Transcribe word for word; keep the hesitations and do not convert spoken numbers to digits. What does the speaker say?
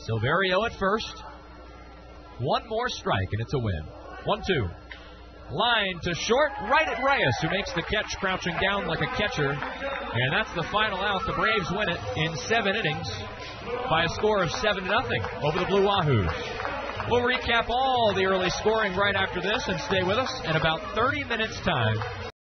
Silverio at first. One more strike, and it's a win. one two. Line to short, right at Reyes, who makes the catch crouching down like a catcher. And that's the final out. The Braves win it in seven innings by a score of seven to nothing over the Blue Wahoos. We'll recap all the early scoring right after this and stay with us in about thirty minutes' time.